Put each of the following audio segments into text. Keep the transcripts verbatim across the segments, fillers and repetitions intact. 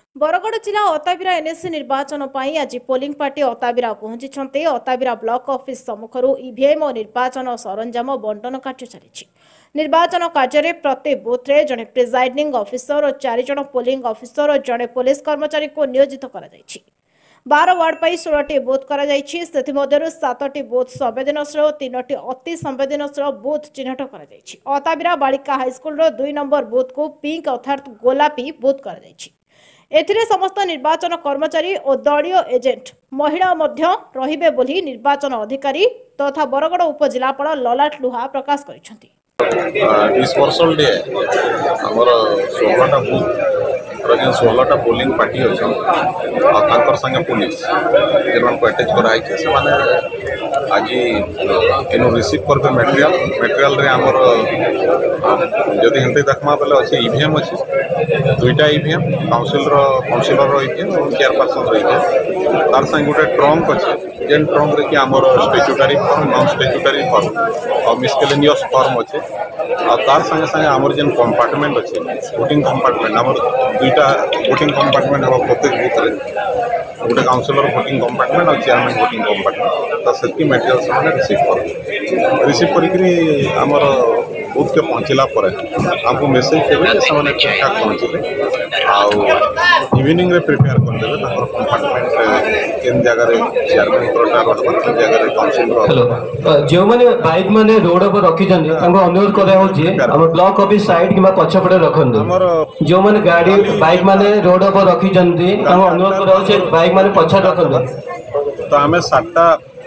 बरगड़ जिला अताबिरा एनएससी निर्वाचन पर आज पोलिंग पार्टी अताबिरा पहुंची। अताबिरा ब्लॉक ऑफिस सम्मुखर ईवीएम और निर्वाचन सरंजाम बंटन कार्य चली। निर्वाचन कार्य प्रति बूथ रे जड़े प्रिजाइडिंग ऑफिसर और चार जन पोलिंग ऑफिसर और जड़े पुलिस कर्मचारी को नियोजित कर बार वार्ड पर षोल बूथ कर सात बूथ संवेदनशील और तीन अति संवेदनशील बूथ चिन्हट कर अताबिरा बालिका हाईस्कल दुई नंबर बूथ को पिंक अर्थात गोलापी बूथ कर एथिरे समस्त निर्वाचन कर्मचारी और दलीय एजेंट महिला मध्य रहिबे बोली निर्वाचन अधिकारी तथा बरगड़ उपजिलापाल ललाट लुहा प्रकाश करिसेंती। डिस्पर्सल डे हमर सोलह टा बूथ रजन सोलह टा पोलिंग पार्टी अछि आ तांकर संगे पुलिस जेमन को अटैच कराई छै से माने आज एनो रिसीव करबे मटेरियल मटेरियल रे हमर जदि हंते देखमा बेले अछि ईवीएम अछि दुईटा ईवीएम काउंसिल रो काउंसिलर रो ईवीएम और चेयरपर्सन रो ईवीएम तार संग गोटे ट्रंक अछि जेन ट्रंक रे कि हमर statutory form non statutory form और मिसकेलेनियस फॉर्म अछि आ तार संगे संगे हमर जेन कंपार्टमेंट अछि वोटिंग कंपार्टमेंट हमर दुईटा वोटिंग कंपार्टमेंट हम प्रत्येक बूथ रे गोटे काउंसिलर वोटिंग कंपार्टमेंट और चेयरमैन वोटिंग कंपार्टमेंट तो सेति मटेरियल से रिसीव कर रिसीव करिकरी हमर बूथ के पहुँचला पर हमको मेसेज देवे जे सामने ठीक ठाक पहुँचले आउ इवनिंग रे प्रिपेयर कर देवे ताकर कंपार्टमेंट केन जगह रे चेयरमैन कोटा रखबा केन जगह रे काउंसिल रो हेलो जो माने बाइक माने रोड पर रखी जंदी तांको अनुरोध करे हो जे हम ब्लॉक ऑफिस साइड किमा पछ पड़े रखन हमर जो माने गाड़ी बाइक माने रोड पर रखी जंदी तांको अनुरोध करे हो जे बाइक माने पछ रखन तो हमें सातटा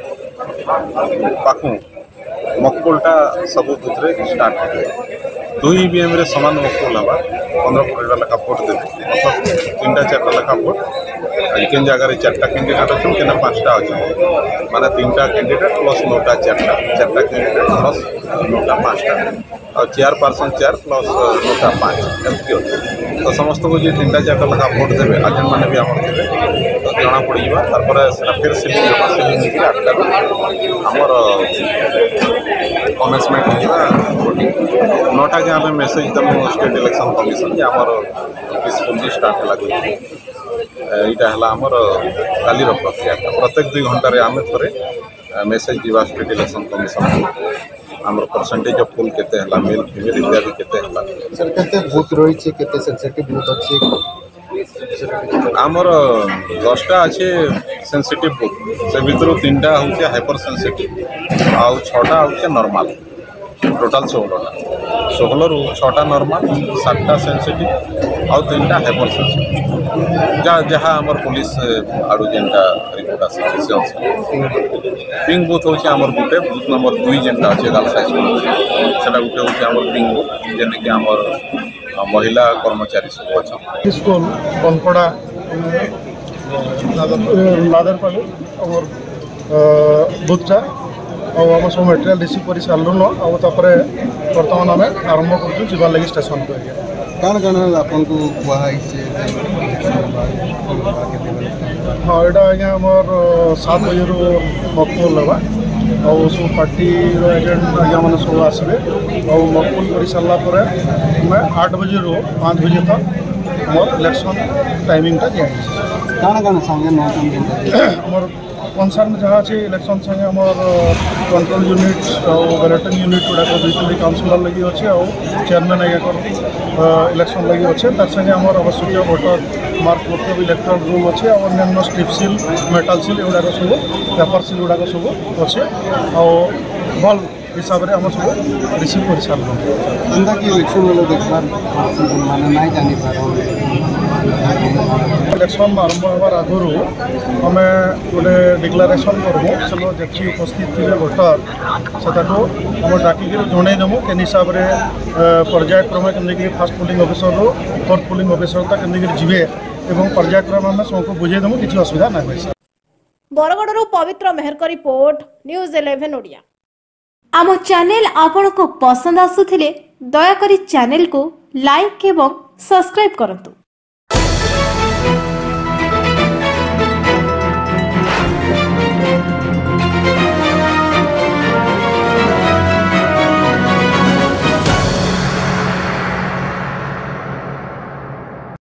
पाखु मकबुलटा सब बुथ रे स्टार्ट हो दुई ईवीएम रे समान मकबुल हवा पंद्रह कोटी लखा वोट देवे मतलब तीन टा चार लखा वोट केन जगह रे चारटा कैंडिडेट अछि केना पांचटा अछि माने तीनटा कैंडिडेट प्लस नौटा चारटा चारटा कैंडिडेट प्लस नौटा पांचटा और चेयरपर्सन चार प्लस नौटा पांच एमती अछि तो समस्त को जे तीनटा चारटा लखा वोट देवे एजेंट माने भी हमर देवे तो जना पड़ी जीवा तार पर सेना फिर सिलिंग जमा सिलिंग के आठटा हमर कमेंसमेंट होगा वोटिंग नौटा के हमें मैसेज दमु स्टेट इलेक्शन कमिशन जे हमर पीसफुली स्टार्ट लागो एटा हला हमर काली रो प्रक्रिया प्रत्येक दुई घंटा रे आमे थरे मैसेज दिवा स्टेट इलेक्शन कमिशन हमर परसेंटेज ऑफ पोल केते हला मेल फीमेल इत्यादि केते हला सर केते बूथ रही छै केते सेंसिटिव बूथ अछि हमर दसटा अछि सेंसिटिव बूथ से भीतर तीनटा होचे हाइपर सेंसिटिव आ छटा होचे नॉर्मल टोटल सोलह सोलह रु छटा नॉर्मल सातटा सेंसिटिव और तीनटा हाइपर सेंसिटिव जा जहाँ हमर पुलिस आड़ू जेनटा रिपोर्ट आसी से पिंक बूथ होचे हमर गुटे बूथ नंबर दुई जेनटा अछि गर्ल्स हाई स्कूल सेटा गुटे होचे हमर पिंक बूथ जेने कि हमर महिला कर्मचारी सब अच्छा स्कूल बनपड़ा लादरपाली और बुथटा और आम सब मटेरियल रिसीव कर सारूँ और बर्तमान आम आरंभ कर जीवार लगे स्टेशन को कौन कौन आपन को हाँ यहाँ आज्ञा आमर सात बजे रू मकबूल लगा और सब पार्टी एजेंट आज्ञा मैंने सब आसबे और मकबूल कर सारापर मैं आठ बजे रू पाँच बजे तक आम इलेक्शन टाइमिंगटा दिखाई कनसर्न जहाँ अच्छे इलेक्शन संगे आमर कंट्रोल यूनिट और बैलेटिंग यूनिट गुड़ाक दुई काउंसिलर लगी अच्छे और चेयरमैन आज्ञा इलेक्शन लगी अच्छे तार संगे आमर आवश्यक भोटर मार्क करते इलेक्ट्रल रूम अच्छे और अन्य स्ट्रिप सिल मेटाल सिल एगुड़ाक सब पेपर सिल गुड़ाक सब अच्छे और भल हिसाब से आम सब रिसीव कर सारूँ इलेक्शन आरंभ हमार आगुरी आम गोटे डिक्लारेसन करूँ सब जी उपस्थित थे भोटर से आम डाकिक जनईदेमु के हिसाब से पर्यायक्रमे केमती फास्ट पोलिंग ऑफिसर रू फोर्थ पोलिंग ऑफिसर तक केमती जीवे और पर्यायक्रम आम सबको बुझेदेमु किसी असुविधा ना हो। बरगड़ पवित्र मेहर का रिपोर्ट न्यूज इलेवन ओडिया। आम चैनल आपन को पसंद आसुथिले दयाकरी चैनल को लाइक एवं सब्सक्राइब करंतु।